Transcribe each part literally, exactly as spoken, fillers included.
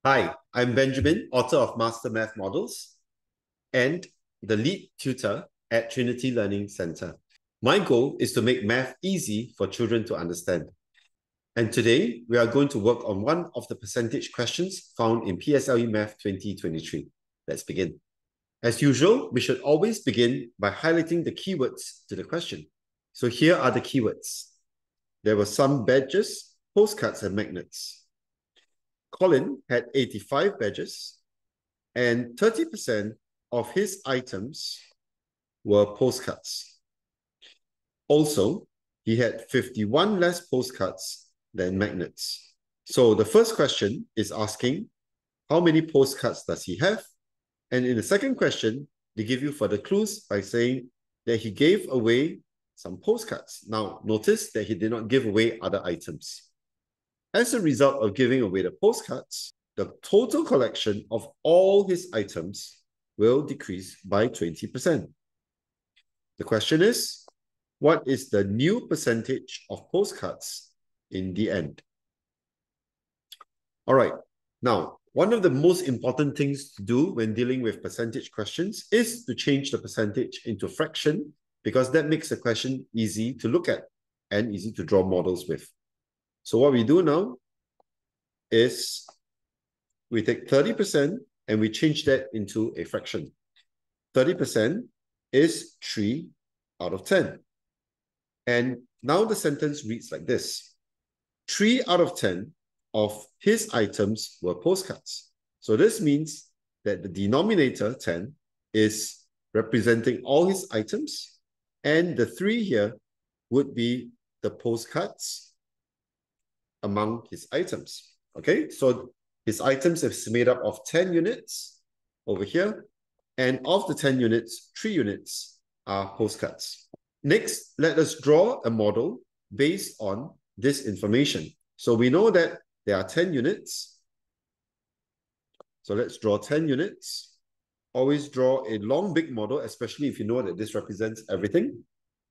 Hi, I'm Benjamin, author of Master Math Models and the lead tutor at Trinity Learning Center. My goal is to make math easy for children to understand. And today, we are going to work on one of the percentage questions found in P S L E Math twenty twenty-three. Let's begin. As usual, we should always begin by highlighting the keywords to the question. So here are the keywords. There were some badges, postcards, and magnets. Colin had eighty-five badges, and thirty percent of his items were postcards. Also, he had fifty-one less postcards than magnets. So the first question is asking, how many postcards does he have? And in the second question, they give you further clues by saying that he gave away some postcards. Now, notice that he did not give away other items. As a result of giving away the postcards, the total collection of all his items will decrease by twenty percent. The question is, what is the new percentage of postcards in the end? All right, now, one of the most important things to do when dealing with percentage questions is to change the percentage into fraction, because that makes the question easy to look at and easy to draw models with. So what we do now is we take thirty percent and we change that into a fraction. thirty percent is three out of ten. And now the sentence reads like this. three out of ten of his items were postcards. So this means that the denominator, ten, is representing all his items, and the three here would be the postcards among his items. Okay, so his items is made up of ten units over here, and of the ten units, three units are postcards. Next, let us draw a model based on this information. So we know that there are ten units. So let's draw ten units. Always draw a long, big model, especially if you know that this represents everything.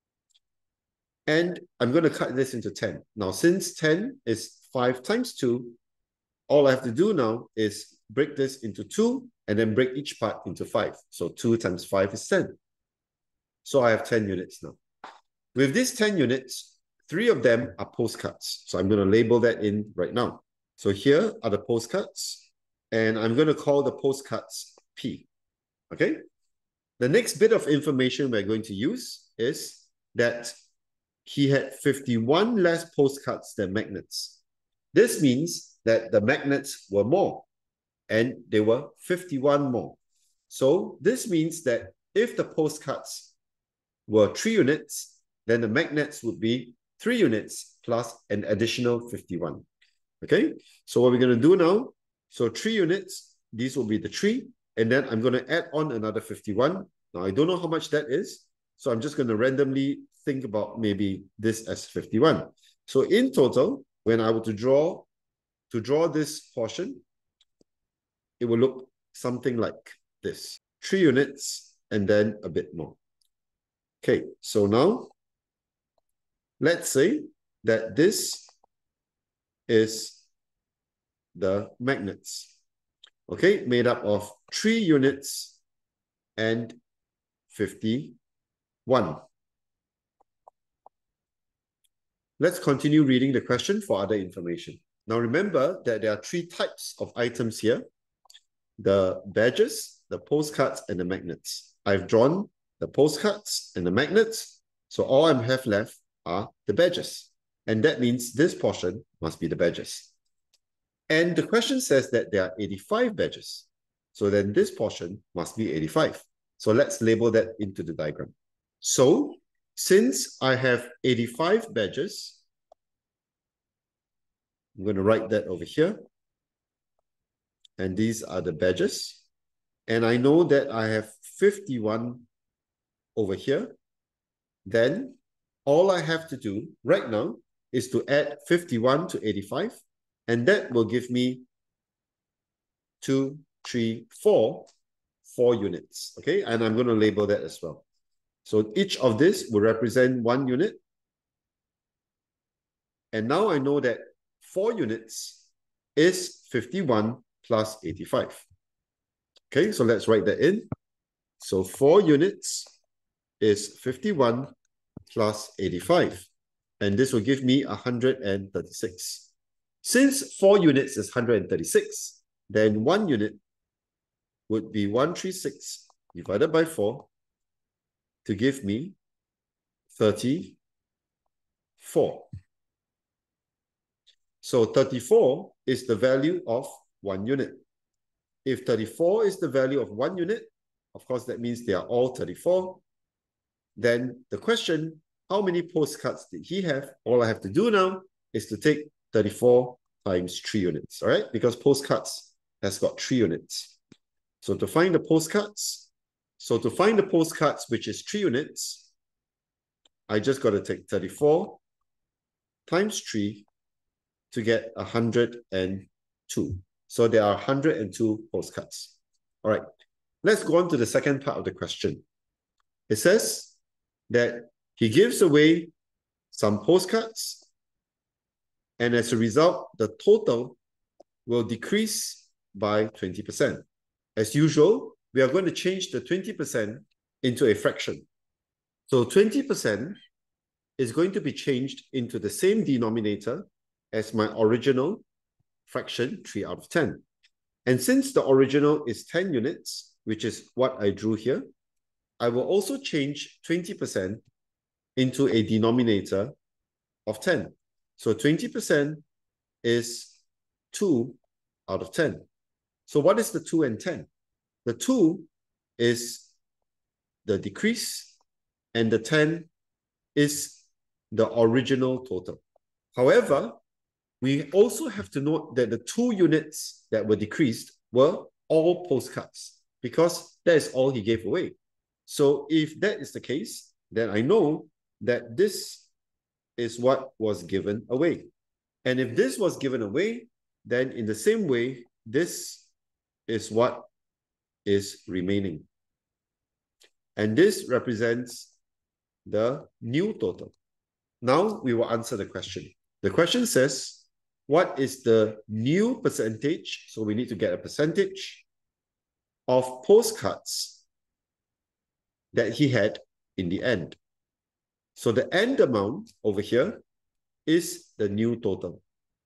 And I'm going to cut this into ten. Now, since ten is five times two, all I have to do now is break this into two and then break each part into five. So two times five is ten. So I have ten units now. With these ten units, three of them are postcards. So I'm going to label that in right now. So here are the postcards, and I'm going to call the postcards P. Okay? The next bit of information we're going to use is that he had fifty-one less postcards than magnets. This means that the magnets were more, and they were fifty-one more. So this means that if the postcards were three units, then the magnets would be three units plus an additional fifty-one. Okay, so what we're going to do now, so three units, these will be the three, and then I'm going to add on another fifty-one. Now, I don't know how much that is, so I'm just going to randomly think about maybe this as fifty-one. So in total, when I were to draw, to draw this portion, it will look something like this. Three units and then a bit more. Okay, so now, let's say that this is the magnets. Okay, made up of three units and fifty-one. Let's continue reading the question for other information. Now remember that there are three types of items here: the badges, the postcards, and the magnets. I've drawn the postcards and the magnets, so all I have left are the badges. And that means this portion must be the badges. And the question says that there are eighty-five badges. So then this portion must be eighty-five. So let's label that into the diagram. So since I have eighty-five badges, I'm going to write that over here. And these are the badges. And I know that I have fifty-one over here. Then all I have to do right now is to add fifty-one to eighty-five. And that will give me two, three, four, four units. Okay, and I'm going to label that as well. So each of this will represent one unit. And now I know that four units is fifty-one plus eighty-five. Okay, so let's write that in. So four units is fifty-one plus eighty-five. And this will give me one hundred thirty-six. Since four units is one hundred thirty-six, then one unit would be one hundred thirty-six divided by four to give me thirty-four. So thirty-four is the value of one unit. If thirty-four is the value of one unit, of course, that means they are all thirty-four. Then the question, how many postcards did he have? All I have to do now is to take thirty-four times three units, all right? Because postcards has got three units. So to find the postcards, so to find the postcards, which is three units, I just got to take thirty-four times three to get one hundred two. So there are one hundred two postcards. All right, let's go on to the second part of the question. It says that he gives away some postcards, and as a result, the total will decrease by twenty percent. As usual, we are going to change the twenty percent into a fraction. So twenty percent is going to be changed into the same denominator as my original fraction, three out of ten. And since the original is ten units, which is what I drew here, I will also change twenty percent into a denominator of ten. So twenty percent is two out of ten. So what is the two and ten? The two is the decrease, and the ten is the original total. However, we also have to note that the two units that were decreased were all postcards, because that is all he gave away. So if that is the case, then I know that this is what was given away. And if this was given away, then in the same way, this is what is remaining. And this represents the new total. Now we will answer the question. The question says, what is the new percentage? So we need to get a percentage of postcards that he had in the end. So the end amount over here is the new total.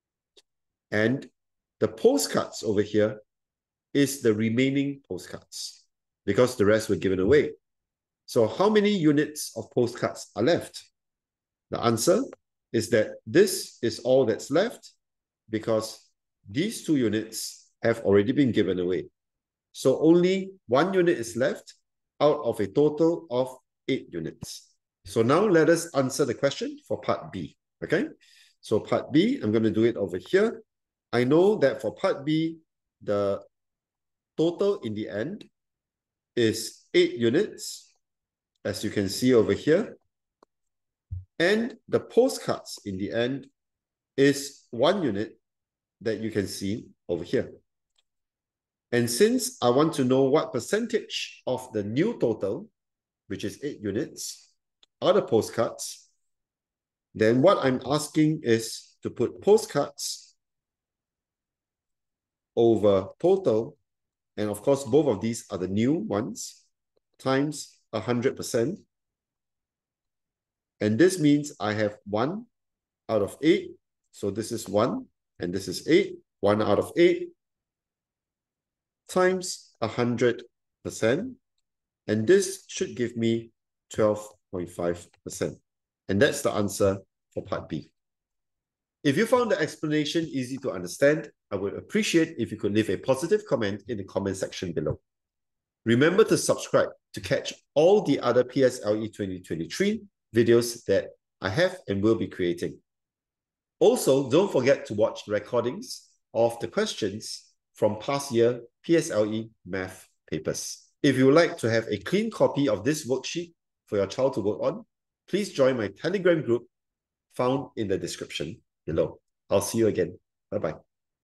And the postcards over here is the remaining postcards, because the rest were given away. So how many units of postcards are left? The answer is that this is all that's left, because these two units have already been given away. So only one unit is left out of a total of eight units. So now let us answer the question for part B, okay? So part B, I'm going to do it over here. I know that for part B, the total in the end is eight units, as you can see over here. And the postcards in the end is one unit that you can see over here. And since I want to know what percentage of the new total, which is eight units, are the postcards, then what I'm asking is to put postcards over total, and of course both of these are the new ones, times one hundred percent. And this means I have one out of eight. So this is one, and this is eight. one out of eight times one hundred percent. And this should give me twelve point five percent. And that's the answer for part B. If you found the explanation easy to understand, I would appreciate if you could leave a positive comment in the comment section below. Remember to subscribe to catch all the other P S L E twenty twenty-three videos that I have and will be creating. Also, don't forget to watch the recordings of the questions from past year P S L E math papers. If you would like to have a clean copy of this worksheet for your child to work on, please join my Telegram group found in the description below. I'll see you again. Bye-bye.